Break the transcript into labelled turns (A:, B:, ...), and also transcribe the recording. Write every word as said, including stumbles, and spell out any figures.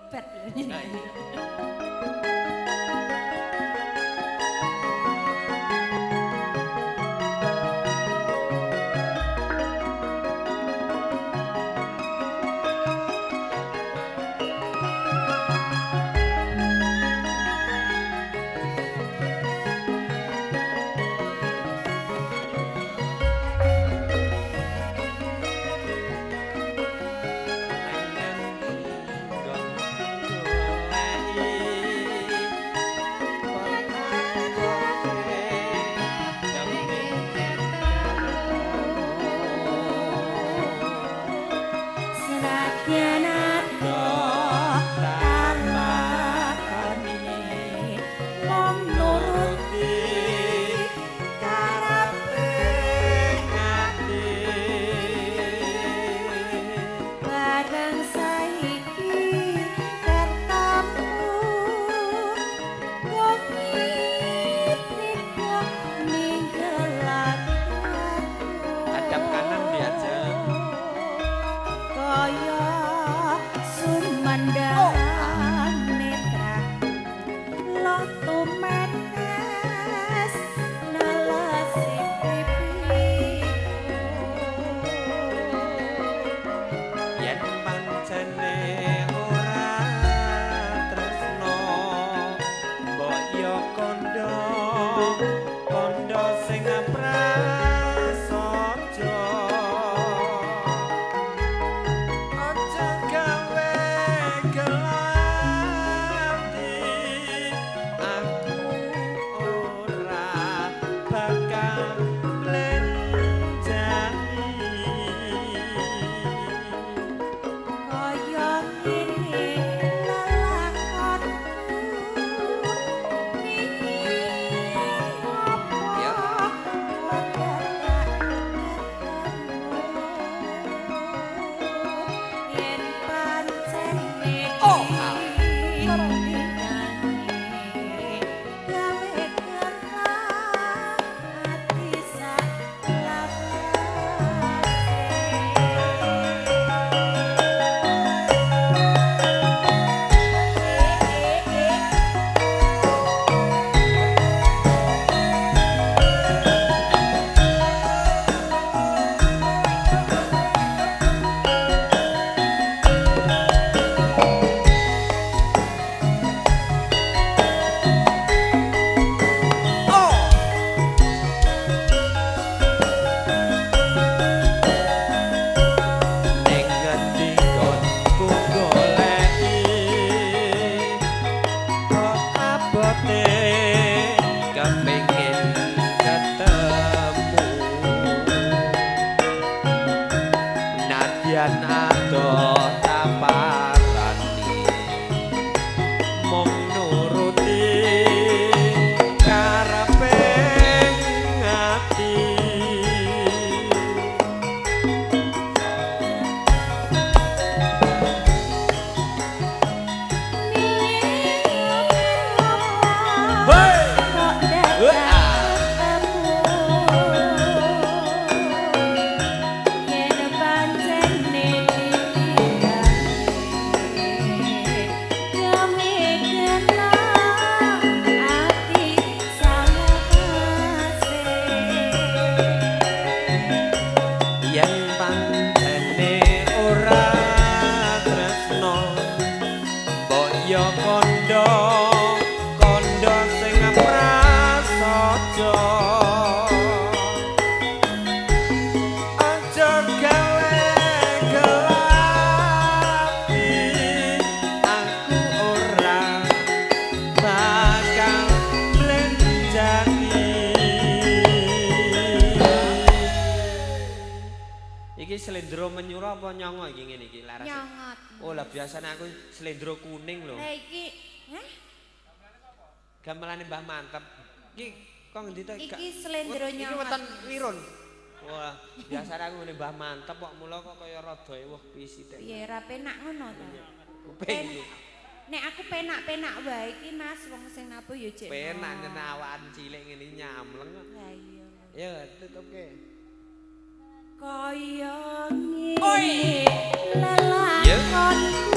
A: hebat loh.
B: Slendro menyura apa nyongo iki ngene iki laras.
A: Nyongot.
B: Oh lah biasane aku slendro kuning lho.
A: Lah iki, heh?
B: Gamelane Mbah Mantep. Iki kok ngendi to?
A: Iki slendro nyongot.
B: Iki weton Wirun. Wah, biasane aku ngene Mbah Mantep kok mula kok kaya rada ewuh pisithik.
A: Piye ra penak ngono to?
B: Kuping.
A: Nek aku penak-penak wae iki Mas wong sing nabuh ya jek.
B: Penak nyenawan cilik ngene nyamleng kok.
A: Lah iya.
B: Ya tutupke.
A: Kaya ngene lelakon